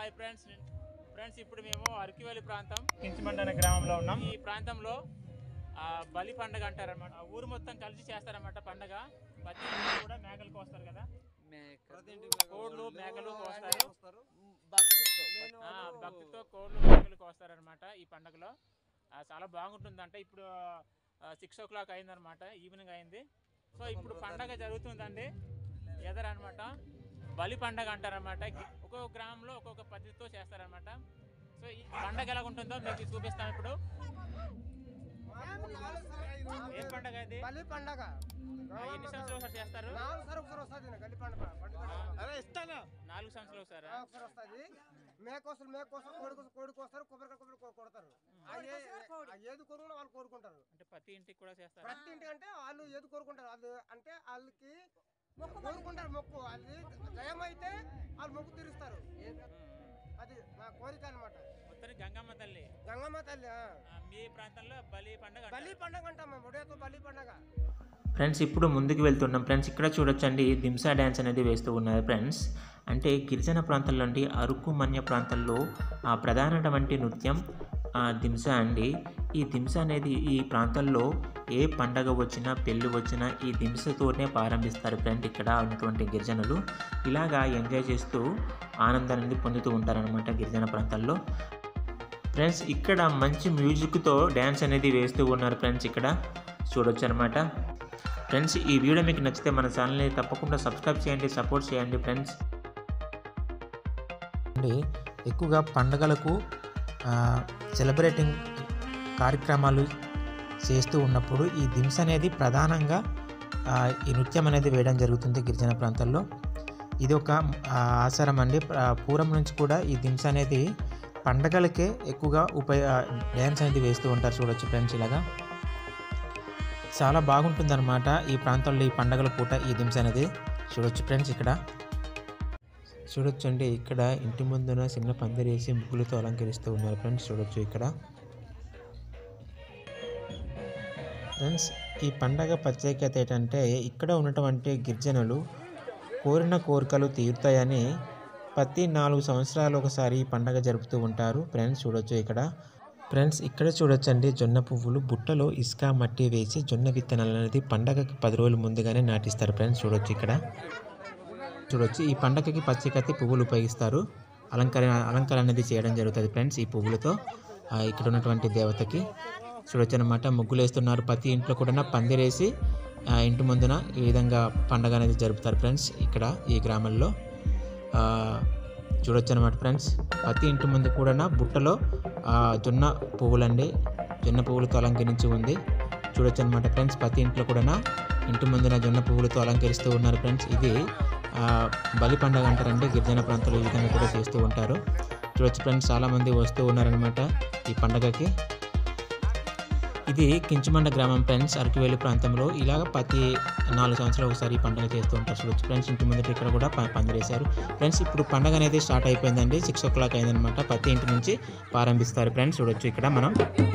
Hi friends ఇప్పుడు మేము అరకివెల్లి ప్రాంతం కించమండ అనే గ్రామంలో ఉన్నాం. ఈ ప్రాంతంలో బలి పండుగ అంటారన్నమాట. ఊరు మొత్తం కలిసి చేస్తారన్నమాట పండుగ. ప్రతి ఇంటికి కూడా మేకలు కోస్తారు కదా, కోళ్ళు మేకలు కోస్తారు. భక్తితో కోళ్ళు మేకలు కోస్తారనమాట. ఈ పండుగలో చాలా బాగుంటుందంట. ఇప్పుడు 6 o'clock అయిందనమాట, ఈవినింగ్ అయింది. సో ఇప్పుడు పండగ జరుగుతుందండి ఎదరనమాట. బలి పండగ అంటారనమాట. ఒక్కొక్క గ్రామంలో ఒక్కొక్క పద్ధతితో చేస్తారనమాట. సో ఈ పండగ ఎలా ఉంటుందో మీకు చూపిస్తాం ఇప్పుడు. ఏం పండగ ఇది? బలి పండగ. ఎన్ని సంవత్సరాలు ఒకసారి చేస్తారు? 4 సంవత్సరాలు వస్తుంది బలి పండగ. 4 సంవత్సరాలు ఒకసారి వస్తుంది. మేకోసం కోడి కోస్తారు, కొబ్బరికాయ కొడతారు. ఏది కోరుకున్నా వాళ్ళు కోరుకుంటారు. అంటే ప్రతి ఇంటికి కూడా చేస్తారు. ప్రతి ఇంటికి అంటే వాళ్ళు ఏది కోరుకుంటారు, వాళ్ళు అంటే వాళ్ళకి కోరుకుంటారు మొక్కు. అది జయమైతే వాళ్ళు మొక్కు తీరుస్తారు. అది నా కోరిక అనమాట. మొత్తానికి గంగమ్మ తల్లి మీ ప్రాంతంలో బలి పండగ అంటాం మేము. ఉదయంతో బలి పండగ. ఫ్రెండ్స్ ఇప్పుడు ముందుకు వెళ్తున్నాం ఫ్రెండ్స్. ఇక్కడ చూడొచ్చండి దింసా డ్యాన్స్ అనేది వేస్తూ ఉన్నారు ఫ్రెండ్స్. అంటే గిరిజన ప్రాంతాల్లో అండి, అరకు మన్య ప్రాంతాల్లో ప్రధానటువంటి నృత్యం దింసా అండి. ఈ దింసా అనేది ఈ ప్రాంతాల్లో ఏ పండగ వచ్చినా పెళ్ళి వచ్చినా ఈ దింసతోనే ప్రారంభిస్తారు ఫ్రెండ్. ఇక్కడ ఉన్నటువంటి గిరిజనులు ఇలాగా ఎంజాయ్ చేస్తూ ఆనందాన్ని పొందుతూ ఉంటారనమాట గిరిజన ప్రాంతాల్లో. ఫ్రెండ్స్ ఇక్కడ మంచి మ్యూజిక్తో డ్యాన్స్ అనేది వేస్తూ ఉన్నారు ఫ్రెండ్స్. ఇక్కడ చూడొచ్చు అనమాట. ఫ్రెండ్స్ ఈ వీడియో మీకు నచ్చితే మన ఛానల్ని తప్పకుండా సబ్స్క్రైబ్ చేయండి, సపోర్ట్ చేయండి ఫ్రెండ్స్. ఎక్కువగా పండుగలకు సెలబ్రేటింగ్ కార్యక్రమాలు చేస్తూ ఉన్నప్పుడు ఈ దింస అనేది ప్రధానంగా ఈ నృత్యం అనేది వేయడం జరుగుతుంది గిరిజన ప్రాంతాల్లో. ఇది ఒక ఆచారం అండి. పూర్వం నుంచి కూడా ఈ దింస అనేది పండగలకే ఎక్కువగా డ్యాన్స్ అనేది వేస్తూ ఉంటారు. చూడొచ్చు ఫ్రెండ్స్, ఇలాగా చాలా బాగుంటుందన్నమాట ఈ ప్రాంతంలో ఈ పండగల పూట ఈ దింస అనేది. చూడొచ్చు ఫ్రెండ్స్, ఇక్కడ చూడొచ్చండి. ఇక్కడ ఇంటి ముందున చిన్న పందిరేసి ముగ్గులతో అలంకరిస్తూ ఉన్నారు ఫ్రెండ్స్. చూడొచ్చు ఇక్కడ ఫ్రెండ్స్. ఈ పండగ ప్రత్యేకత ఏంటంటే ఇక్కడ ఉన్నటువంటి గిరిజనులు కోరిన కోరికలు తీరుతాయని ప్రతి 4 సంవత్సరాలు ఒకసారి ఈ పండగ జరుపుతూ ఉంటారు ఫ్రెండ్స్. చూడొచ్చు ఇక్కడ ఫ్రెండ్స్. ఇక్కడ చూడొచ్చండి జొన్న పువ్వులు బుట్టలో ఇసుక మట్టి వేసి జొన్న విత్తనాలు అనేది పండగకి 10 రోజుల ముందుగానే నాటిస్తారు ఫ్రెండ్స్. చూడొచ్చు ఇక్కడ చూడొచ్చు. ఈ పండగకి ప్రత్యేకత పువ్వులు ఉపయోగిస్తారు. అలంకరణ అనేది చేయడం జరుగుతుంది ఫ్రెండ్స్ ఈ పువ్వులతో. ఇక్కడ ఉన్నటువంటి దేవతకి చూడొచ్చు అనమాట. ముగ్గులు వేస్తున్నారు. ప్రతి ఇంట్లో కూడా పందిరేసి ఇంటి ముందున ఈ విధంగా పండగ అనేది జరుపుతారు ఫ్రెండ్స్. ఇక్కడ ఈ గ్రామంలో చూడొచ్చు అనమాట ఫ్రెండ్స్. ప్రతి ఇంటి ముందు కూడా బుట్టలో జొన్న పువ్వులండి, జొన్న పువ్వులతో అలంకరించి ఉంది. చూడొచ్చు అనమాట ఫ్రెండ్స్. ప్రతి ఇంట్లో కూడా ఇంటి ముందున జొన్న పువ్వులతో అలంకరిస్తూ ఉన్నారు ఫ్రెండ్స్. ఇది బలి పండుగ అంటారండి. గిరిజన ప్రాంతాల్లో ఈ విధంగా కూడా చేస్తూ ఉంటారు. చూడొచ్చు ఫ్రెండ్స్, చాలామంది వస్తూ ఉన్నారనమాట ఈ పండగకి. ఇది కించమండ గ్రామం ఫ్రెండ్స్, అరకివెల్లి ప్రాంతంలో. ఇలాగ ప్రతి 4 సంవత్సరాలు ఒకసారి ఈ పండుగ చేస్తూ ఉంటారు. చూడొచ్చు ఫ్రెండ్స్, ఇంటి ముందట ఇక్కడ కూడా పందిరేశారు ఫ్రెండ్స్. ఇప్పుడు పండుగ అనేది స్టార్ట్ అయిపోయిందండి. 6 o'clock అయిందనమాట. ప్రతి ఇంటి నుంచి ప్రారంభిస్తారు ఫ్రెండ్స్. చూడొచ్చు ఇక్కడ మనం.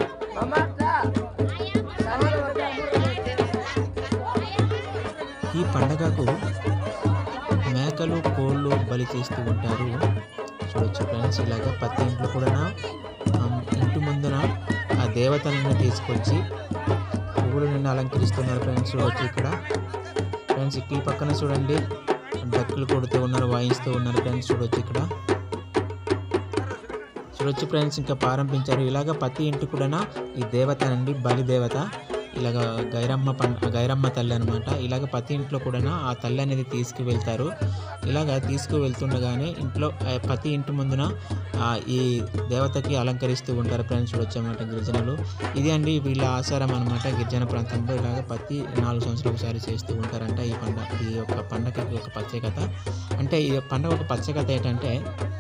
ఈ పండగకు మేకలు కోళ్ళు బలి చేస్తూ ఉంటారు. చూడొచ్చు ఫ్రెండ్స్, ఇలాగ ప్రతి ఇంట్లో కూడా ఇంటి ముందున ఆ దేవతలను తీసుకొచ్చి పువ్వులను అలంకరిస్తున్నారు ఫ్రెండ్స్. చూడొచ్చు ఇక్కడ ఫ్రెండ్స్. ఈ పక్కన చూడండి డక్కులు కొడుతూ ఉన్నారు, వాయిస్తూ ఉన్నారు ఫ్రెండ్స్. చూడొచ్చు ఇక్కడ చూడొచ్చు ఫ్రెండ్స్. ఇంకా ప్రారంభించారు. ఇలాగ ప్రతి ఇంటి కూడా ఈ దేవత అండి, బలి దేవత. ఇలాగ గైరమ్మ తల్లి అనమాట. ఇలాగ ప్రతి ఇంట్లో కూడా ఆ తల్లి అనేది తీసుకువెళ్తారు. ఇలాగ తీసుకువెళ్తుండగానే ఇంట్లో ప్రతి ఇంటి ముందున ఈ దేవతకి అలంకరిస్తూ ఉంటారు ఫ్రెండ్స్. చూడొచ్చు అన్నమాట గిరిజనులు. ఇది అండి వీళ్ళ ఆచారం అనమాట. గిరిజన ప్రాంతంలో ఇలాగ ప్రతి 4 సంవత్సరాలు ఒకసారి చేస్తూ ఉంటారంట ఈ పండుగ. ఈ యొక్క పండగకి ఒక ప్రత్యేకత అంటే ఈ పండుగ ఒక ప్రత్యేకత ఏంటంటే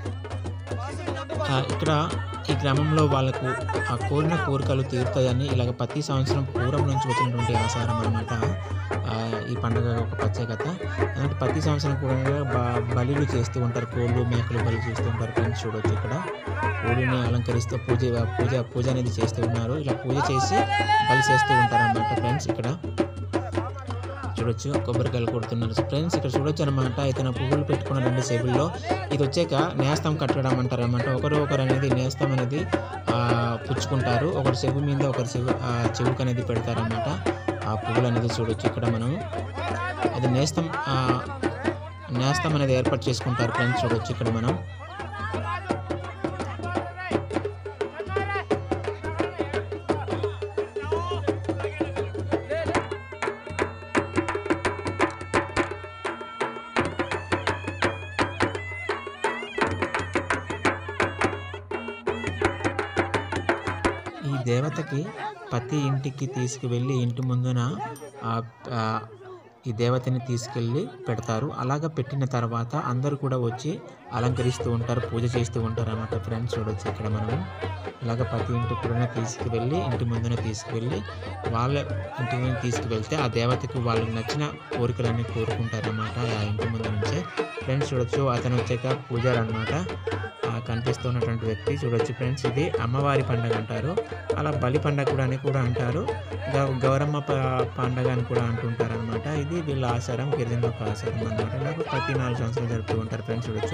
ఇక్కడ ఈ గ్రామంలో వాళ్ళకు ఆ కోరిన కోరికలు తీరుతాయని ఇలాగ ప్రతి సంవత్సరం పూర్వం నుంచి వచ్చినటువంటి ఆచారం అనమాట ఈ పండుగ ఒక ప్రత్యేకత. అంటే ప్రతి సంవత్సరం కూడా బలిలు చేస్తూ ఉంటారు. కోళ్ళు మేకలు బలి చేస్తూ ఉంటారు ఫ్రెండ్స్. చూడొచ్చు ఇక్కడ కోడిని అలంకరిస్తూ పూజ అనేది చేస్తూ ఉన్నారు. ఇలా పూజ చేసి బలి చేస్తూ ఉంటారు అన్నమాట ఫ్రెండ్స్. ఇక్కడ చూడొచ్చు కొబ్బరికాయలు కొడుతున్నారు ఫ్రెండ్స్. ఇక్కడ చూడొచ్చు అనమాట. ఇతను పువ్వులు పెట్టుకున్నారండి చెవుల్లో. ఇది వచ్చాక నేస్తం కట్టడం అంటారు అనమాట. ఒకరు అనేది నేస్తం అనేది పుచ్చుకుంటారు. ఒకరి చెవు మీద ఒకరి చెవుకు అనేది పెడతారనమాట. ఆ పువ్వులు అనేది చూడొచ్చు ఇక్కడ మనం. అది నేస్తం అనేది ఏర్పాటు చేసుకుంటారు ఫ్రెండ్స్. చూడొచ్చు ఇక్కడ మనం. ఈ దేవతకి ప్రతి ఇంటికి తీసుకువెళ్ళి ఇంటి ముందున ఈ దేవతని తీసుకెళ్ళి పెడతారు. అలాగ పెట్టిన తర్వాత అందరూ కూడా వచ్చి అలంకరిస్తూ ఉంటారు, పూజ చేస్తూ ఉంటారు అన్నమాట ఫ్రెండ్స్. చూడొచ్చు ఇక్కడ మనం. ఇలాగ ప్రతి ఇంటికి కూడా తీసుకువెళ్ళి ఇంటి ముందున తీసుకువెళ్ళి వాళ్ళ ఇంటి ముందు తీసుకువెళ్తే ఆ దేవతకు వాళ్ళకి నచ్చిన కోరికలన్నీ కోరుకుంటారన్నమాట ఆ ఇంటి ముందు నుంచే ఫ్రెండ్స్. చూడొచ్చు అతను వచ్చాక పూజారి అనమాట కనిపిస్తున్నటువంటి వ్యక్తి. చూడొచ్చు ఫ్రెండ్స్. ఇది అమ్మవారి పండుగ అంటారు. అలా బలి పండుగ కూడా అంటారు. గౌరమ్మ పండుగ అని కూడా అంటుంటారు అనమాట. ఇది వీళ్ళ ఆచారం, గిరిజనుల యొక్క ఆచారం అనమాట. నాకు ప్రతి 4 సంవత్సరాలు జరుపుతూ ఉంటారు ఫ్రెండ్స్. చూడొచ్చు.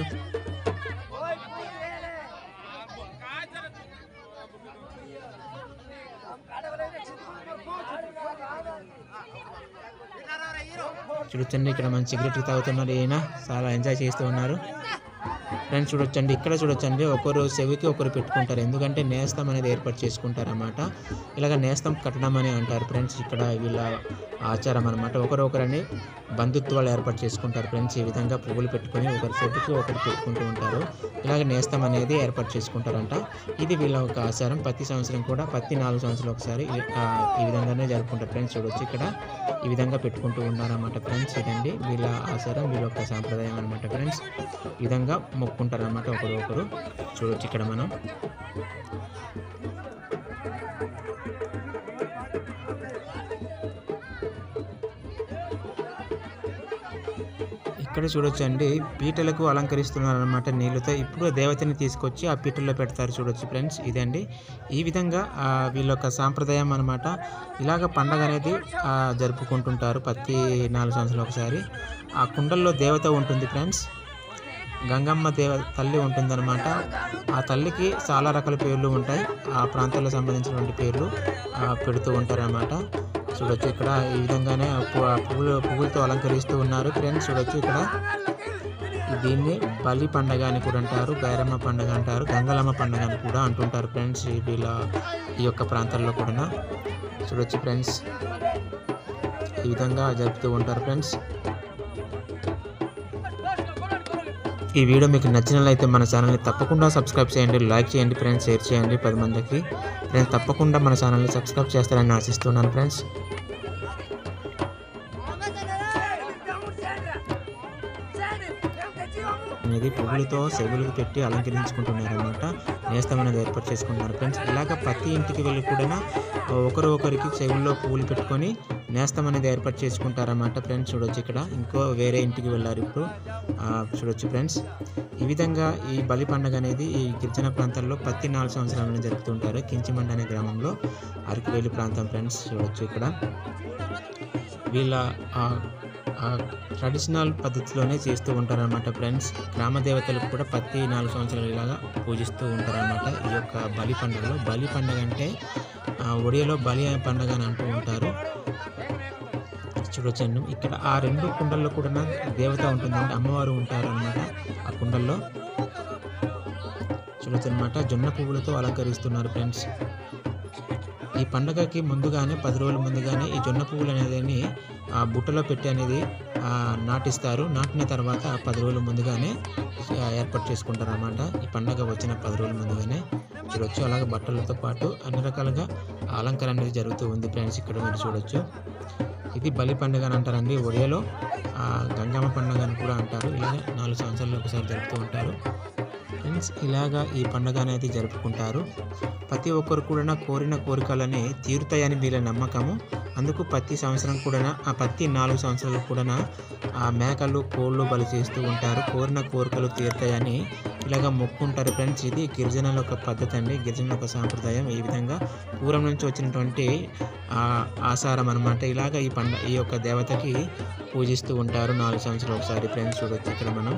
చూడొచ్చండి ఇక్కడ మంచి సిగరెట్ తాగుతున్నారు. ఈయన చాలా ఎంజాయ్ చేస్తూ ఉన్నారు ఫ్రెండ్స్. చూడొచ్చండి ఇక్కడ చూడొచ్చండి. ఒకరు చెవికి ఒకరు పెట్టుకుంటారు. ఎందుకంటే నేస్తం అనేది ఏర్పాటు చేసుకుంటారు అన్నమాట. ఇలాగ నేస్తం కట్టడం అని అంటారు ఫ్రెండ్స్. ఇక్కడ వీళ్ళ ఆచారం అనమాట. ఒకరొకరని బంధుత్వాలు ఏర్పాటు చేసుకుంటారు ఫ్రెండ్స్. ఈ విధంగా పువ్వులు పెట్టుకొని ఒకరి చెవికి ఒకరు పెట్టుకుంటూ ఉంటారు. ఇలాగ నేస్తం అనేది ఏర్పాటు చేసుకుంటారంట. ఇది వీళ్ళ ఒక ఆచారం. ప్రతి సంవత్సరం కూడా ప్రతి 4 సంవత్సరాలు ఒకసారి ఈ విధంగానే జరుపుకుంటారు ఫ్రెండ్స్. చూడొచ్చు ఇక్కడ ఈ విధంగా పెట్టుకుంటూ ఉన్నారన్నమాట ఫ్రెండ్స్. ఇదండి వీళ్ళ ఆచారం, వీళ్ళ యొక్క సాంప్రదాయం అనమాట ఫ్రెండ్స్. ఈ విధంగా మొక్కుంటారు అన్నమాట ఒకరు. చూడొచ్చు ఇక్కడ మనం. ఇక్కడ చూడొచ్చండి పీటలకు అలంకరిస్తున్నారు అనమాట నీళ్ళతో. ఇప్పుడు దేవతని తీసుకొచ్చి ఆ పీటల్లో పెడతారు. చూడొచ్చు ఫ్రెండ్స్. ఇదండి ఈ విధంగా వీళ్ళ యొక్క సాంప్రదాయం అనమాట. ఇలాగ పండగ అనేది జరుపుకుంటుంటారు ప్రతి 4 సంవత్సరాలు ఒకసారి. ఆ కుండల్లో దేవత ఉంటుంది ఫ్రెండ్స్. గంగమ్మ తల్లి ఉంటుందన్నమాట. ఆ తల్లికి చాలా రకాల పేర్లు ఉంటాయి. ఆ ప్రాంతాలకు సంబంధించినటువంటి పేర్లు పెడుతూ ఉంటారన్నమాట. చూడొచ్చు ఇక్కడ ఈ విధంగానే పువ్వులతో అలంకరిస్తూ ఉన్నారు ఫ్రెండ్స్. చూడొచ్చు ఇక్కడ దీన్ని బలి పండగ అని కూడా అంటారు, గైరమ్మ పండుగ అంటారు, గంగలమ్మ పండుగ అని కూడా అంటుంటారు ఫ్రెండ్స్. వీళ్ళ ఈ యొక్క ప్రాంతాల్లో కూడా చూడొచ్చు ఫ్రెండ్స్. ఈ విధంగా జరుపుతూ ఉంటారు ఫ్రెండ్స్. ఈ వీడియో మీకు నచ్చినట్లయితే మన ఛానల్ని తప్పకుండా సబ్స్క్రైబ్ చేయండి, లైక్ చేయండి ఫ్రెండ్స్, షేర్ చేయండి 10 మందికి. ఫ్రెండ్స్ తప్పకుండా మన ఛానల్ని సబ్స్క్రైబ్ చేస్తారని ఆశిస్తున్నాను ఫ్రెండ్స్. అనేది పువ్వులతో చెవులకు పెట్టి అలంకరించుకుంటున్నారన్నమాట. నేస్తం అనేది ఏర్పాటు చేసుకుంటున్నారు ఫ్రెండ్స్. ఇలాగ ప్రతి ఇంటికి వెళ్ళి కూడా ఒకరికి చెవుల్లో పువ్వులు పెట్టుకొని నేస్తం అనేది ఏర్పాటు చేసుకుంటారన్నమాట ఫ్రెండ్స్. చూడొచ్చు ఇక్కడ ఇంకో వేరే ఇంటికి వెళ్ళారు ఇప్పుడు. చూడొచ్చు ఫ్రెండ్స్. ఈ విధంగా ఈ బలి పండుగ అనేది ఈ గిరిజన ప్రాంతాల్లో ప్రతి 4 సంవత్సరాలను జరుపుతుంటారు. కించిమండ అనే గ్రామంలో అరకువేలి ప్రాంతం ఫ్రెండ్స్. చూడొచ్చు ఇక్కడ వీళ్ళ ట్రెడిషనల్ పద్ధతిలోనే చేస్తూ ఉంటారన్నమాట ఫ్రెండ్స్. గ్రామ దేవతలకు కూడా ప్రతి 4 సంవత్సరాలు ఇలాగా పూజిస్తూ ఉంటారన్నమాట. ఈ యొక్క బలి పండుగలో. బలి పండుగ అంటే ఒడియాలో బలి పండుగ అని అంటూ ఉంటారు. చూడొచ్చండి ఇక్కడ ఆ 2 కుండల్లో కూడా దేవత ఉంటుందండి, అమ్మవారు ఉంటారు అన్నమాట ఆ కుండల్లో. చూడొచ్చు అనమాట. జొన్న పువ్వులతో అలంకరిస్తున్నారు ఫ్రెండ్స్. ఈ పండుగకి ముందుగానే 10 రోజుల ముందుగానే ఈ జొన్న పువ్వులు అనేది బుట్టలో పెట్టి అనేది నాటిస్తారు. నాటిన తర్వాత 10 రోజుల ముందుగానే ఏర్పాటు చేసుకుంటారు అన్నమాట. ఈ పండుగ వచ్చిన 10 రోజుల ముందుగానే. చూడొచ్చు అలాగే బట్టలతో పాటు అన్ని రకాలుగా అలంకరణ అనేది జరుగుతూ ఉంది ఫ్రెండ్స్. ఇక్కడ మీరు చూడొచ్చు. ఇది బలి పండుగ అని అంటారండి. ఒడియాలో గంగమ్మ పండుగ అని కూడా అంటారు. ఇలాగే 4 సంవత్సరాలు ఒకసారి జరుపుతూ ఉంటారు ఫ్రెండ్స్. ఇలాగా ఈ పండుగ అనేది జరుపుకుంటారు. ప్రతి ఒక్కరు కూడా కోరిన కోరికలని తీరుతాయని వీళ్ళ నమ్మకము. అందుకు ప్రతి సంవత్సరం కూడా ప్రతి 4 సంవత్సరాలు కూడా మేకలు కోళ్ళు బలి చేస్తూ ఉంటారు. కోరిన కోరికలు తీరుతాయని ఇలాగ మొక్కుంటారు ఫ్రెండ్స్. ఇది గిరిజనుల ఒక పద్ధతి అండి, గిరిజనుల ఒక సాంప్రదాయం. ఈ విధంగా పూర్వం నుంచి వచ్చినటువంటి ఆచారం అనమాట. ఇలాగ ఈ యొక్క దేవతకి పూజిస్తూ ఉంటారు 4 సంవత్సరాలు ఒకసారి ఫ్రెండ్స్. చూడొచ్చు ఇక్కడ మనం.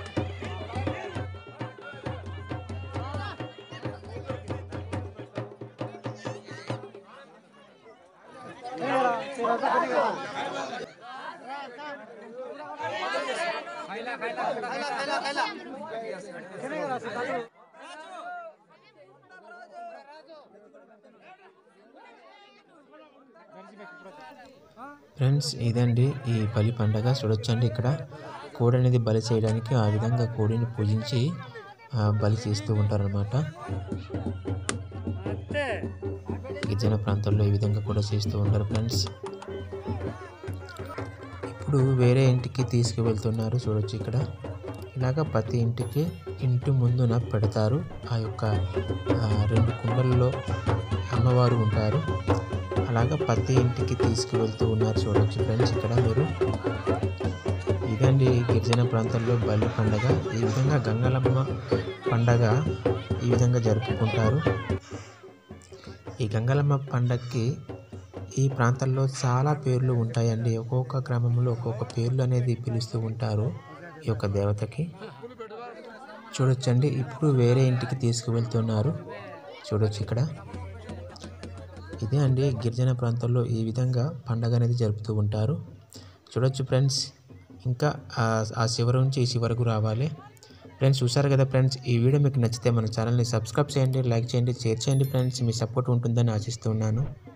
ఫ్రెండ్స్ ఇదండి ఈ బలి పండగ. చూడొచ్చండి ఇక్కడ కోడి అనేది బలి చేయడానికి ఆ విధంగా కోడిని పూజించి బలి చేస్తూ ఉంటారనమాట. గిరిజన ప్రాంతాల్లో ఈ విధంగా కూడా చేస్తూ ఉంటారు ఫ్రెండ్స్. ఇప్పుడు వేరే ఇంటికి తీసుకువెళ్తున్నారు. చూడొచ్చు ఇక్కడ ఇలాగ ప్రతి ఇంటి ముందున పెడతారు. ఆ యొక్క 2 కుండల్లో అమ్మవారు ఉంటారు. అలాగా ప్రతి ఇంటికి తీసుకువెళ్తూ ఉన్నారు. చూడవచ్చు ఫ్రెండ్స్ ఇక్కడ మీరు. ఇదండి గిరిజన ప్రాంతాల్లో బలి పండగ. ఈ విధంగా గంగలమ్మ పండగ ఈ విధంగా జరుపుకుంటారు. ఈ గంగలమ్మ పండగకి ఈ ప్రాంతాల్లో చాలా పేర్లు ఉంటాయండి. ఒక్కొక్క గ్రామంలో ఒక్కొక్క పేర్లు అనేది పిలుస్తూ ఉంటారు ఈ యొక్క దేవతకి. చూడొచ్చండి ఇప్పుడు వేరే ఇంటికి తీసుకువెళ్తున్నారు. చూడొచ్చు ఇక్కడ. ఇదే అండి గిరిజన ప్రాంతాల్లో ఈ విధంగా పండగ అనేది జరుపుతూ ఉంటారు. చూడొచ్చు ఫ్రెండ్స్. ఇంకా ఆ చివరి నుంచి ఈ చివరకు రావాలి ఫ్రెండ్స్. చూసారు కదా ఫ్రెండ్స్. ఈ వీడియో మీకు నచ్చితే మన ఛానల్ని సబ్స్క్రైబ్ చేయండి, లైక్ చేయండి, షేర్ చేయండి ఫ్రెండ్స్. మీ సపోర్ట్ ఉంటుందని ఆశిస్తున్నాను.